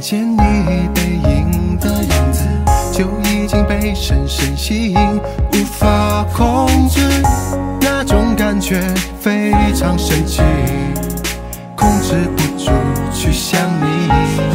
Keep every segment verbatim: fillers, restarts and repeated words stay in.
见你背影的样子，就已经被深深吸引，无法控制，那种感觉非常神奇，控制不住去想你。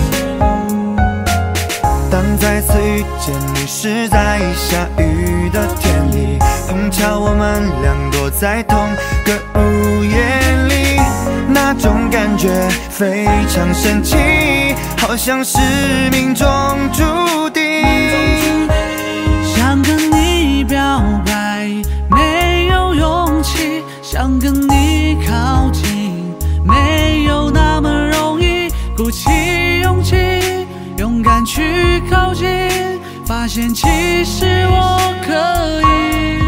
当再次遇见你，是在下雨的天里，碰巧我们俩躲在同个屋檐里，那种感觉非常神奇，好像是命中注定。 想跟你表白，没有勇气，想跟你靠近，没有那么容易，鼓起勇气，勇敢去靠近，发现其实我可以。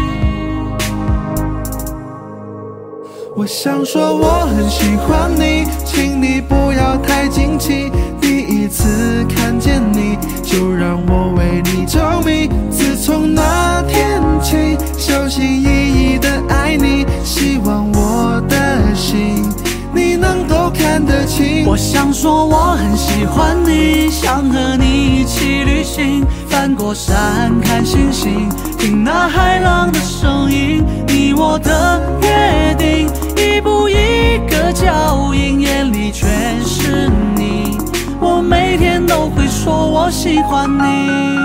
我想说我很喜欢你，请你不要太惊奇，第一次看见你就让我为你着迷，自从那天起小心翼翼的爱你，希望我的心你能够看得清。 我想说我很喜欢你，想和你一起旅行，翻过山看星星，听那海浪的声音，你我的约定，一步一个脚印，眼里全是你，我每天都会说我喜欢你。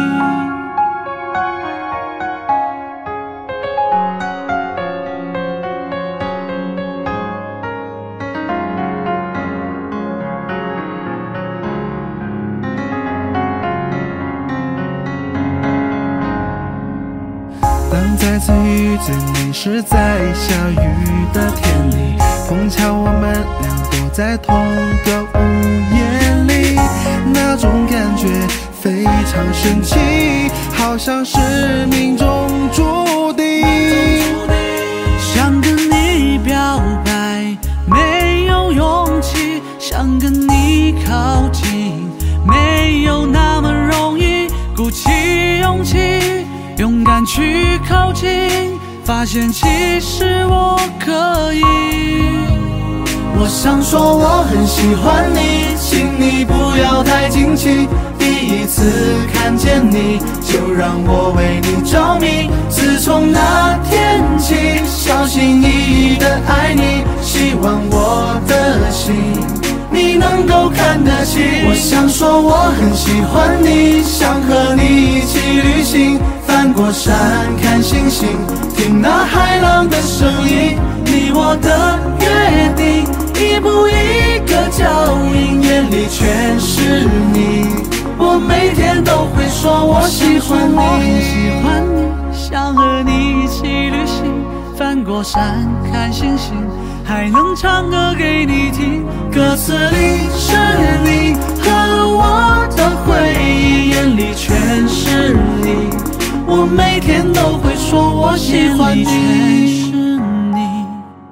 当再次遇见你，是在下雨的天里，碰巧我们俩躲在同个屋檐里，那种感觉非常神奇，好像是命中注定。 想跟你表白，没有勇气，想跟你靠近，没有那么容易，鼓起勇气，勇敢去靠近，发现其实我可以。 我想说我很喜欢你，请你不要太惊奇，第一次看见你就让我为你着迷，自从那天起小心翼翼的爱你，希望我的心你能够看得清。我想说我很喜欢你，想和你一起旅行，翻过山看星星，听那海浪的声音，你我的约定，一步一个脚印，眼里全是你，我每天都会说我喜欢你。 我很喜欢你，想和你一起旅行，翻过山看星星，还能唱歌给你听， 歌词里是你和我的回忆，眼里全是你，我每天都会说我喜欢眼里全你。 是你，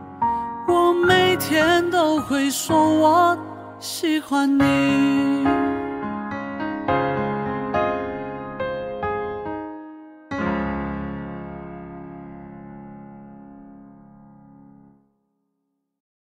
我每天都会说我喜欢你。